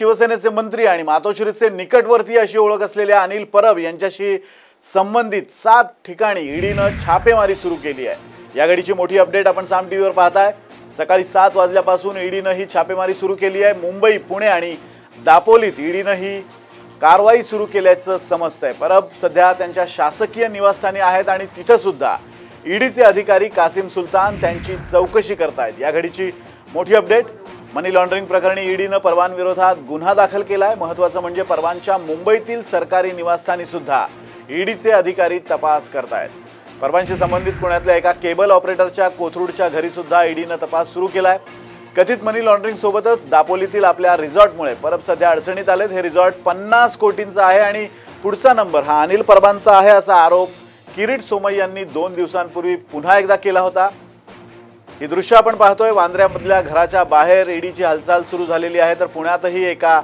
शिवसेनेचे मंत्री आणि मातोश्रीचे निकटवर्तीय अशी ओळख असलेल्या अनिल परब यांच्याशी संबंधित 7 ठिकाणी ईडीनं छापेमारी सुरू केली आहे। या घडीची मोठी अपडेट आपण साम टीव्हीवर पाहताय। सकाळी 7 वाजल्यापासून ईडीनं ही छापेमारी सुरू केली आहे। मुंबई, पुणे आणि दापोलीत ईडीनं ही कारवाई सुरू केल्याचं समजतंय। परब सध्या त्यांच्या शासकीय निवासस्थानी आहेत आणि तिथे सुद्धा ईडीचे अधिकारी कासिम सुलतान त्यांची चौकशी करतायत। या घडीची मोठी अपडेट। मनी लॉन्ड्रिंग प्रकरणी ईडीनं परवांविरोधात गुन्हा दाखल केलाय। महत्त्वाचं म्हणजे परवांच्या मुंबईतील सरकारी निवासस्थानी सुद्धा ईडीचे अधिकारी तपास करतायत। परवांशी संबंधित पुण्यातल्या एका केबल ऑपरेटरच्या कोथरूडच्या घरी सुद्धा ईडीनं तपास सुरू केलाय। कथित मनी लॉन्ड्रिंग सोबतच दापोलीतील आपल्या रिसॉर्टमुळे परब सध्या अडचणीत आलेत। हे रिसॉर्ट 50 कोटींचं आहे आणि पुढचा नंबर हा अनिल परबांचा आहे असा आरोप किरीट सोमय्या यांनी 2 दिवसांपूर्वी पुन्हा एकदा केला होता। ही दृश्य आपण पाहतोय। वांद्र्यामधल्या घराच्या बाहेर ईडीची हालचाल सुरू झालेली आहे, तर पुण्यातही एका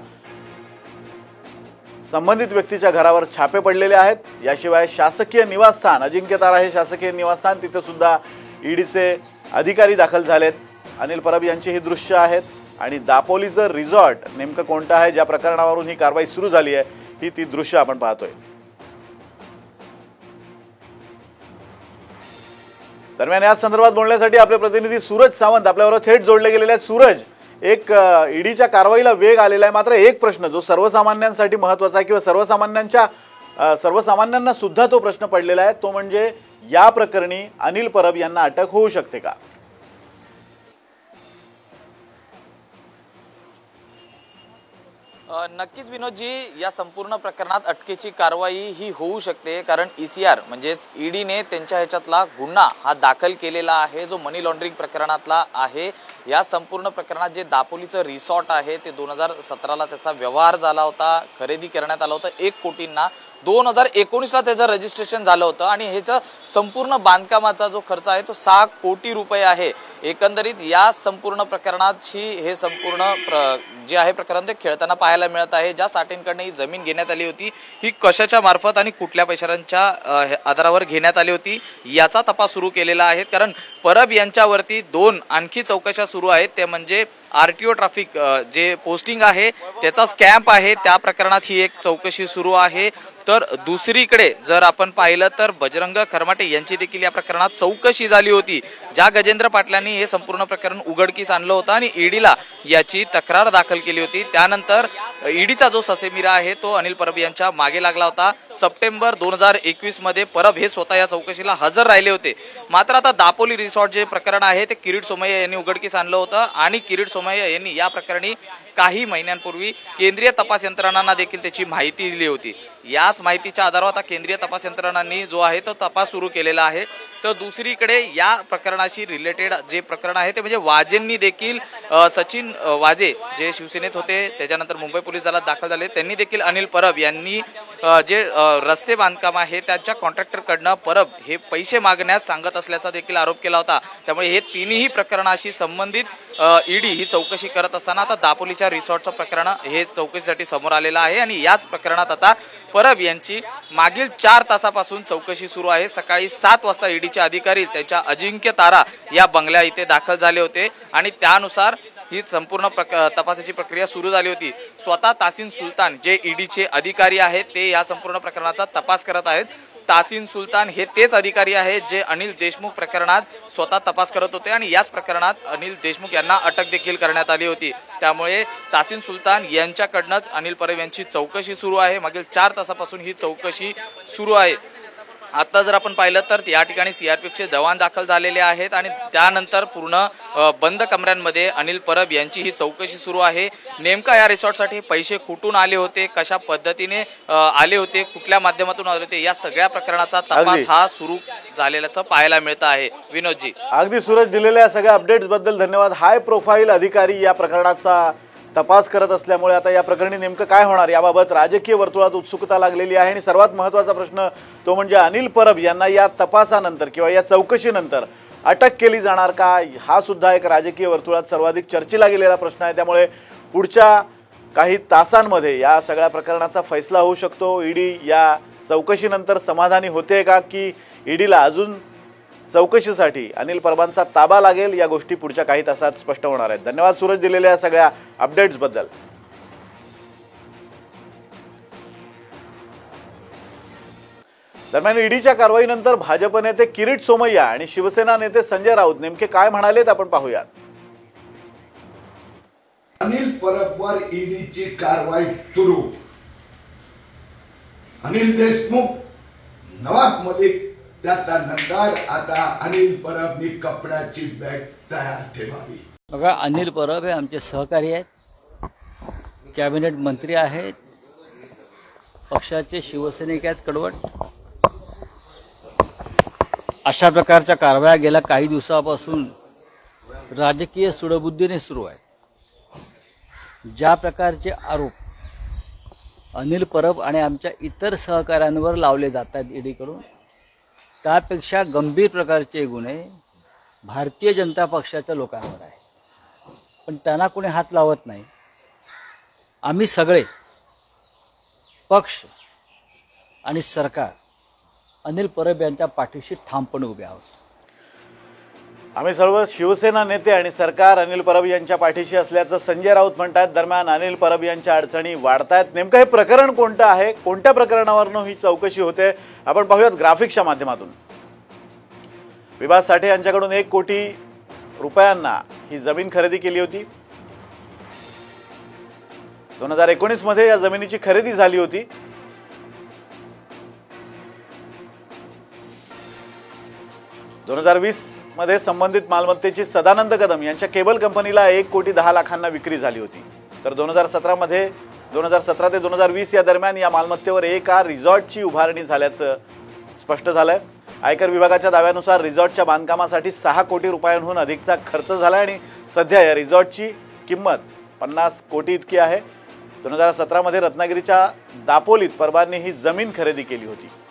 संबंधित व्यक्तीच्या घरावर छापे पडलेले आहेत। याशिवाय शासकीय निवासस्थान अजिंक्य तारा हे शासकीय निवासस्थान तिथे सुद्धा ईडीचे अधिकारी दाखल झालेत। अनिल परब यांची ही दृश्य आहेत आणि दापोलीचं रिसॉर्ट नेमकं कोणतं आहे, ज्या प्रकरणावरून ही कारवाई सुरू झाली आहे ती दृश्य आपण पाहतोय। दरम्यान या संदर्भात बोलण्यासाठी आपले प्रतिनिधी सूरज सावंत आपल्याबरोबर थेट जोडले गेलेले आहेत। सूरज, एक ईडीच्या कारवाईला वेग आलेला आहे, मात्र एक प्रश्न जो सर्वसामान्यांसाठी महत्त्वाचा आहे किंवा सर्वसामान्यांना सुद्धा तो प्रश्न पडलेला आहे, तो म्हणजे या प्रकरणी अनिल परब यांना अटक होऊ शकते का? नक्कीच विनोदजी, या संपूर्ण प्रकरणात अटकेची कारवाई ही होऊ शकते, कारण ECR म्हणजेच ईडीने त्यांच्या ह्याच्यातला गुन्हा हा दाखल केलेला आहे जो मनी लॉन्ड्रिंग प्रकरणातला आहे। या संपूर्ण प्रकरणात जे दापोलीचं रिसॉर्ट आहे ते 2017ला त्याचा व्यवहार झाला होता, खरेदी करण्यात आला होता 1 कोटींना। 2019ला त्याचं रजिस्ट्रेशन झालं होतं आणि ह्याचा संपूर्ण बांधकामाचा जो खर्च आहे तो 6 कोटी रुपये आहे। एकंदरीत या संपूर्ण प्रकरणाची हे संपूर्ण जे आहे प्रकरण ते खेळताना पाहायला मिळत आहे। ज्या साठेंकडनं ही जमीन घेण्यात आली होती ही कशाच्या मार्फत आणि कुठल्या पैशांच्या आधारावर घेण्यात आली होती याचा तपास सुरू केलेला आहे। कारण परब यांच्यावरती 2 आणखी चौकशा सुरू आहेत, ते म्हणजे RTO ट्रॅफिक जे पोस्टिंग आहे त्याचा स्कॅम आहे, त्या प्रकरणात ही एक चौकशी सुरू आहे। तर दुसरीकडे जर आपण पाहिलं तर बजरंग खरमाटे यांची देखील या प्रकरणात चौकशी झाली होती। ज्या गजेंद्र पाटलांनी हे संपूर्ण प्रकरण उघडकीस आणलं होतं आणि ईडीला याची तक्रार दाखल केली होती, त्यानंतर ईडीचा जो ससेमिरा आहे तो अनिल परब यांच्या मागे लागला होता। सप्टेंबर 2021 मध्ये परब हे स्वतः या चौकशीला हजर राहिले होते। मात्र आता दापोली रिसॉर्ट जे प्रकरण आहे ते किरीट सोमय्या यांनी उघडकीस आणलं होतं आणि किरीट सोमय्या यांनी या प्रकरणी काही महिन्यांपूर्वी केंद्रीय तपास यंत्रणांना देखील त्याची माहिती दिली होती। याच माहितीच्या आधारावर आता केंद्रीय तपास यंत्रणांनी जो आहे तो तपास सुरू केलेला आहे। तर दुसरीकडे या प्रकरणाशी रिलेटेड जे प्रकरण आहे ते म्हणजे वाजेंनी देखील सचिन वाजे जे शिवसेनेत होते त्याच्यानंतर मुंबई पोलीस दलात दाखल झाले, त्यांनी देखील अनिल परब यांनी जे रस्ते बांधकाम आहे त्याच्या कॉन्ट्रॅक्टरकडनं परब हे पैसे मागण्यास सांगत असल्याचा देखील आरोप केला होता। त्यामुळे हे तिन्ही प्रकरणाशी संबंधित ईडी ही चौकशी करत असताना आता दापोलीच्या रिसॉर्टचं प्रकरण हे चौकशीसाठी समोर आलेलं आहे आणि याच प्रकरणात आता परब यांची मागील 4 तासापासून चौकशी सुरू आहे। सकाळी 7 वाजता ईडीचे अधिकारी त्याच्या अजिंक्य तारा या बंगल्या इथे दाखल झाले होते आणि त्यानुसार ही संपूर्ण तपासाची प्रक्रिया सुरू झाली होती। स्वतः तासिन सुलतान जे ईडीचे अधिकारी आहेत ते या संपूर्ण प्रकरणाचा तपास करत आहेत। तासिन सुलतान हे तेच अधिकारी आहेत जे अनिल देशमुख प्रकरणात स्वतः तपास करत होते आणि याच प्रकरणात अनिल देशमुख यांना अटक देखील करण्यात आली होती। त्यामुळे तासिन सुलतान यांच्याकडनंच अनिल परब यांची चौकशी सुरू आहे। मागील 4 तासापासून ही चौकशी सुरू आहे। आता जर आपण पाहिलं तर या ठिकाणी CRPFचे जवान दाखल झालेले आहेत आणि त्यानंतर पूर्ण बंद कमऱ्यांमध्ये अनिल परब यांची ही चौकशी सुरू आहे। नेमका या रिसॉर्टसाठी पैसे कुठून आले होते, कशा पद्धतीने आले होते, कुठल्या माध्यमातून आले होते, या सगळ्या प्रकरणाचा तपास हा सुरू झालेल्याचं पाहायला मिळत आहे। विनोदजी, अगदी सूरज दिलेल्या सगळ्या अपडेट्स बद्दल धन्यवाद। हाय प्रोफाईल अधिकारी या प्रकरणाचा तपास करत असल्यामुळे आता या प्रकरणी नेमकं काय होणार याबाबत राजकीय वर्तुळात उत्सुकता लागलेली आहे आणि सर्वात महत्त्वाचा प्रश्न तो म्हणजे अनिल परब यांना या तपासानंतर किंवा या चौकशीनंतर अटक केली जाणार का, हा सुद्धा एक राजकीय वर्तुळात सर्वाधिक चर्चेला गेलेला प्रश्न आहे। त्यामुळे पुढच्या काही तासांमध्ये या सगळ्या प्रकरणाचा फैसला होऊ शकतो। ईडी या चौकशीनंतर समाधानी होते का की ईडीला अजून चौकशीसाठी अनिल परबांचा ताबा लागेल, या गोष्टी पुढच्या काही तासात स्पष्ट होणार आहेत। धन्यवाद सूरज दिलेल्या सगळ्या अपडेट्स बद्दल। दरम्यान ईडीच्या कारवाईनंतर भाजप नेते किरीट सोमय्या आणि शिवसेना नेते संजय राऊत नेमके काय म्हणालेत आपण पाहूयात. अनिल परबवर ईडीची कारवाई सुरू. अनिल देशमुख, नवाब मलिक, त्यानंतर आता अनिल परबनी कपड्याची बॅग तयार ठेवावी. बघा, अनिल परब हे आमचे सहकारी आहेत, कॅबिनेट मंत्री आहेत, पक्षाचे शिवसैनिक आहेत कडवट. अशा प्रकारच्या कारवाया गेल्या काही दिवसापासून राजकीय सूडबुद्धीने सुरू आहेत. ज्या प्रकारचे आरोप अनिल परब आणि आमच्या इतर सहकाऱ्यांवर लावले जात आहेत ईडीकडून, त्यापेक्षा गंभीर प्रकारचे गुन्हे भारतीय जनता पक्षाच्या लोकांवर आहे. पण त्यांना कोणी हात लावत नाही. आम्ही सगळे पक्ष आणि सरकार अनिल परब यांच्या पाठीशी ठामपणे उभे आहोत. आम्ही सर्व शिवसेना नेते आणि सरकार अनिल परब यांच्या पाठीशी असल्याचं संजय राऊत म्हणतात. दरम्यान अनिल परब यांच्या अडचणी वाढतायत. नेमकं हे प्रकरण कोणतं आहे, कोणत्या प्रकरणावरून ही चौकशी होते, आपण पाहूयात ग्राफिक्सच्या माध्यमातून. विभास साठे यांच्याकडून 1 कोटी रुपयांना ही जमीन खरेदी केली होती. 2019 मध्ये या जमिनीची खरेदी झाली होती. 2020 मध्ये संबंधित मालमत्तेची सदानंद कदम यांच्या केबल कंपनीला 1 कोटी 10 लाखांना विक्री झाली होती. तर 2017 ते 2020 या दरम्यान या मालमत्तेवर एका रिसॉर्टची उभारणी झाल्याचं स्पष्ट झालंय. आयकर विभागाच्या दाव्यानुसार रिसॉर्टच्या बांधकामासाठी 6 कोटी रुपयांहून अधिकचा खर्च झाला आणि सध्या या रिसॉर्टची किंमत 50 कोटी इतकी आहे. 2017 मध्ये रत्नागिरीच्या दापोलीत परबांनी ही जमीन खरेदी केली होती.